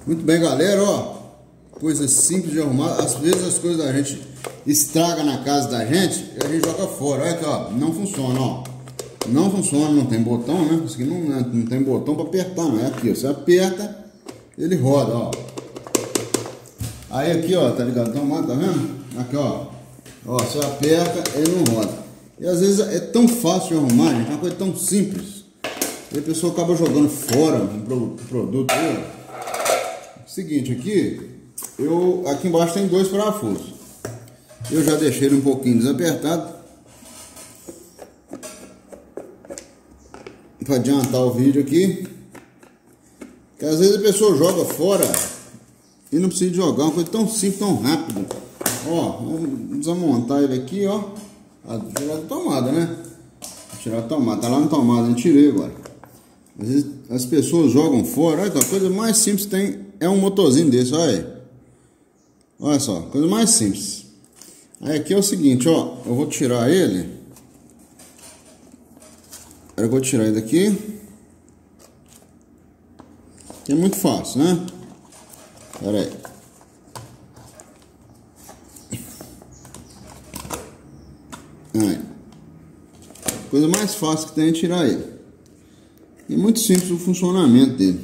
Muito bem, galera, ó, coisa simples de arrumar. Às vezes as coisas da gente estraga na casa da gente e a gente joga fora. Olha aqui, ó, não funciona, ó. Não funciona, não tem botão, né? Isso aqui não tem botão para apertar, não. É aqui, ó. Você aperta, ele roda, ó. Aí aqui, ó, tá ligado? Tomada, tá vendo? Aqui, ó. Ó, você aperta, ele não roda. E às vezes é tão fácil de arrumar, gente, é uma coisa tão simples. E a pessoa acaba jogando fora o produto. Seguinte, aqui embaixo tem 2 parafusos. Eu já deixei ele um pouquinho desapertado para adiantar o vídeo aqui. Que às vezes a pessoa joga fora e não precisa jogar, uma coisa tão simples, tão rápida. Ó, vamos desmontar ele aqui, ó. Tirar da tomada, né? Tirar a tomada, tá lá na tomada, eu tirei agora. Às vezes as pessoas jogam fora. Olha, a coisa mais simples que tem é um motorzinho desse, olha aí. Olha só, coisa mais simples. Aí aqui é o seguinte, ó, eu vou tirar ele. Eu vou tirar ele daqui. É muito fácil, né? Pera aí. Aí. Coisa mais fácil que tem é tirar ele. E muito simples o funcionamento dele.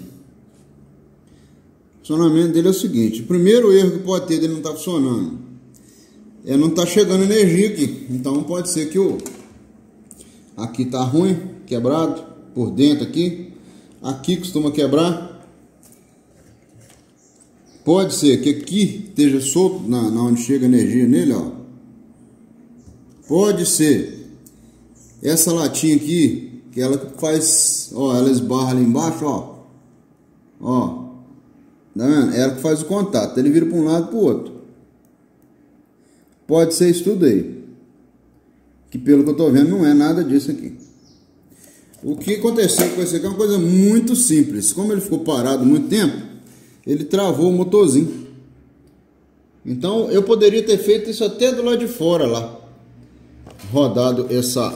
O funcionamento dele é o seguinte: o primeiro erro que pode ter dele não tá funcionando é não tá chegando energia aqui. Então pode ser que aqui tá ruim, quebrado por dentro aqui. Aqui costuma quebrar. Pode ser que aqui esteja solto na onde chega energia nele, ó. Pode ser essa latinha aqui, que ela faz, ó, ela esbarra ali embaixo, ó. Ó, tá vendo? Ela que faz o contato, ele vira para um lado e para o outro. Pode ser isso tudo aí, que pelo que eu tô vendo não é nada disso aqui. O que aconteceu com esse aqui é uma coisa muito simples. Como ele ficou parado muito tempo, ele travou o motorzinho. Então eu poderia ter feito isso até do lado de fora lá, rodado essa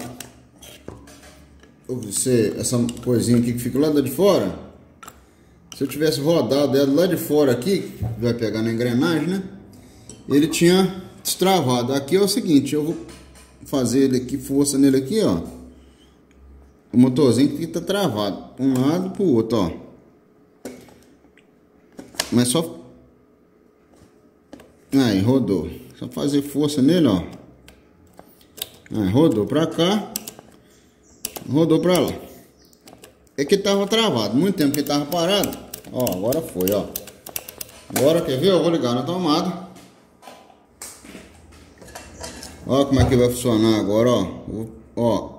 coisinha aqui que fica lá de fora. Se eu tivesse rodado ela lá de fora aqui, vai pegar na engrenagem, né? Ele tinha destravado. Aqui é o seguinte, eu vou fazer ele aqui, força nele aqui, ó. O motorzinho que tá travado, um lado pro outro, ó. Mas só aí rodou. Só fazer força nele, ó. Aí, rodou pra cá, rodou pra lá. É que tava travado, muito tempo que tava parado. Ó, agora foi, ó. Agora, quer ver? Eu vou ligar na tomada. Ó como é que vai funcionar agora, ó. Ó.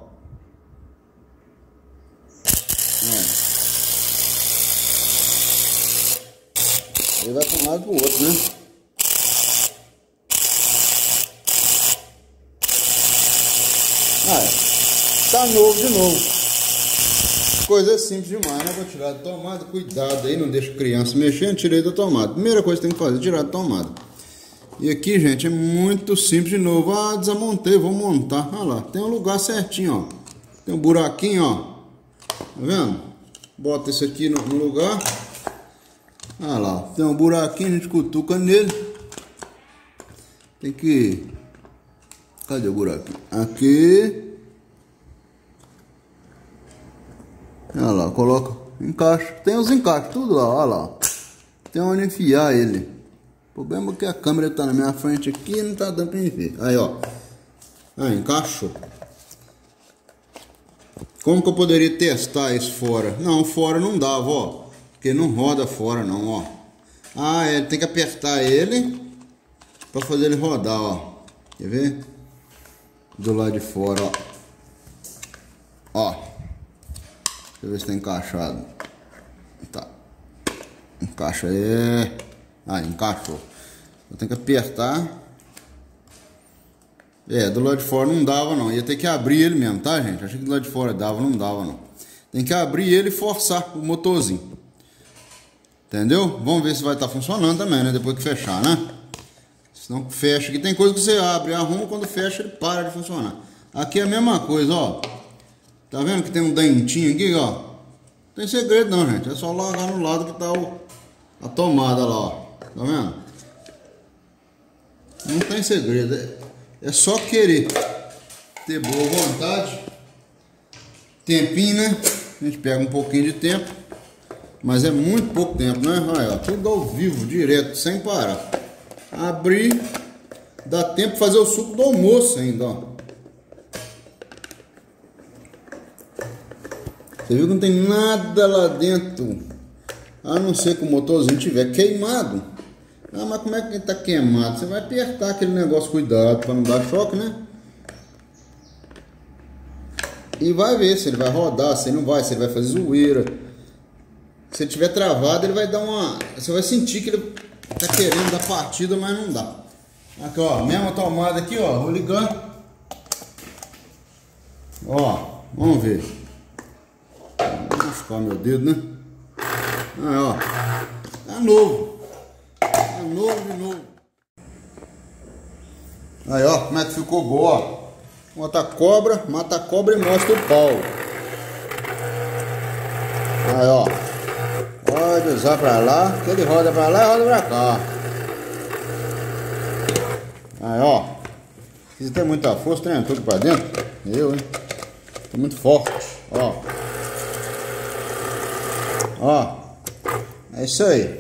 Ele vai para um lado e pro outro, né? Tá novo de novo. Coisa simples demais, né? Vou tirar da tomada. Cuidado aí, não deixa criança mexendo. Tirei da tomada. Primeira coisa que tem que fazer é tirar da tomada. E aqui, gente, é muito simples de novo. Ah, desamontei, vou montar. Olha lá, tem um lugar certinho, ó. Tem um buraquinho, ó. Tá vendo? Bota isso aqui no lugar. Olha lá, tem um buraquinho, a gente cutuca nele. Tem que... Cadê o buraquinho? Aqui. Olha lá, coloca, encaixa. Tem os encaixes, tudo lá, olha lá. Tem onde enfiar ele. O problema é que a câmera tá na minha frente aqui e não tá dando pra ver. Aí, ó. Aí, encaixou. Como que eu poderia testar isso fora? Não, fora não dava, ó. Porque não roda fora não, ó. Ah, é, tem que apertar ele pra fazer ele rodar, ó. Quer ver? Do lado de fora, ó. Ó. Deixa eu ver se tá encaixado. Tá. Encaixa aí. Ah, encaixou. Eu tenho que apertar. É, do lado de fora não dava não. Ia ter que abrir ele mesmo, tá, gente? Achei que do lado de fora dava, não dava não. Tem que abrir ele e forçar o motorzinho. Entendeu? Vamos ver se vai estar funcionando também, né? Depois que fechar, né? Senão fecha aqui. Tem coisa que você abre, arruma, quando fecha ele para de funcionar. Aqui é a mesma coisa, ó. Tá vendo que tem um dentinho aqui, ó? Não tem segredo não, gente. É só largar no lado que tá a tomada lá, ó. Tá vendo? Não tem segredo, é só querer ter boa vontade. Tempinho, né? A gente pega um pouquinho de tempo, mas é muito pouco tempo, né? Olha, tudo ao vivo, direto, sem parar. Abrir, dá tempo de fazer o suco do almoço ainda, ó. Você viu que não tem nada lá dentro, a não ser que o motorzinho tiver queimado. Ah, mas como é que ele tá queimado? Você vai apertar aquele negócio, cuidado para não dar choque, né? E vai ver se ele vai rodar, se ele não vai, se ele vai fazer zoeira. Se ele tiver travado, ele vai dar uma... Você vai sentir que ele tá querendo dar partida, mas não dá. Aqui, ó, mesma tomada aqui, ó, vou ligar. Ó, vamos ver. Vou buscar meu dedo, né? Aí, ó, tá novo. Tá novo de novo. Aí, ó, como é que ficou boa, ó. Mata a cobra e mostra o pau. Aí, ó. Pode usar pra lá, que ele roda pra lá e roda pra cá. Aí, ó. Se tem muita força, tem tudo pra dentro. Eu, hein? Tô muito forte. Ó. Ó. É isso aí.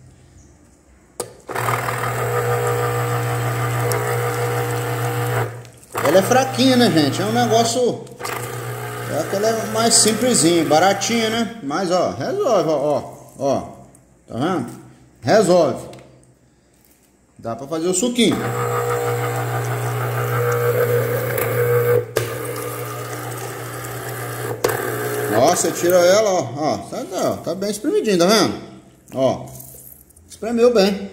Ela é fraquinha, né, gente? É um negócio... É que ela é mais simplesinha, baratinha, né? Mas, ó, resolve, ó. Tá vendo? Resolve. Dá pra fazer o suquinho. Ó, você tira ela, ó. Tá bem espremidinho, tá vendo? Ó. Espremeu bem.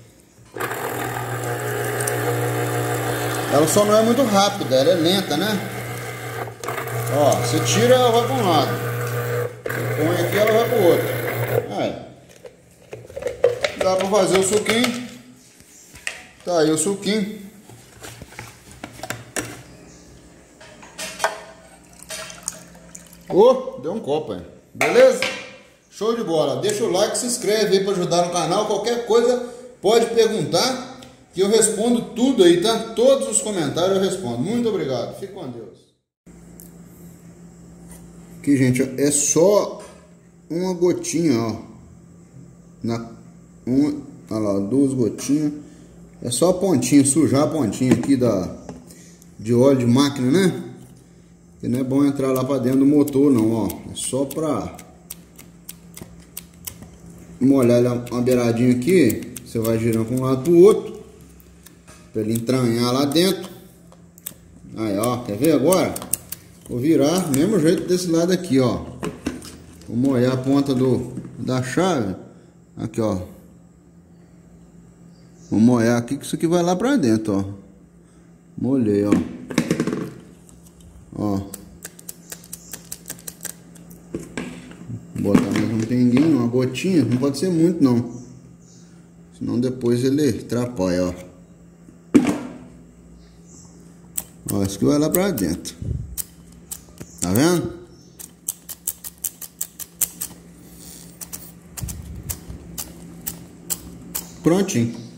Ela só não é muito rápida, ela é lenta, né? Ó, você tira, ela vai para um lado. Você põe aqui, ela vai para o outro. Aí. Dá para fazer o suquinho. Tá aí o suquinho. Deu um copo aí. Beleza? Show de bola. Deixa o like, se inscreve aí para ajudar no canal. Qualquer coisa pode perguntar, que eu respondo tudo aí, tá? Todos os comentários eu respondo. Muito obrigado. Fique com Deus. Aqui, gente, é só uma gotinha, ó. Olha lá, 2 gotinhas. É só a pontinha, sujar a pontinha aqui de óleo de máquina, né? Que não é bom entrar lá pra dentro do motor, não, ó. É só pra molhar uma beiradinha aqui. Você vai girando para um lado pro outro, pra ele entranhar lá dentro. Aí, ó, quer ver agora? Vou virar do mesmo jeito desse lado aqui, ó. Vou molhar a ponta da chave. Aqui, ó. Vou molhar aqui, que isso aqui vai lá pra dentro, ó. Molhei, ó. Ó. Vou botar mais um pinguinho, uma gotinha. Não pode ser muito, não. Senão depois ele atrapalha, ó. Ó, isso aqui vai lá pra dentro. Tá vendo? Prontinho.